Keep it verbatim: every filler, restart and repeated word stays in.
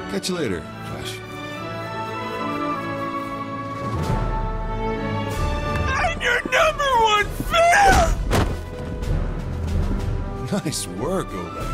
Catch you later, Josh. I'm your number one fan! Nice work, Oleg.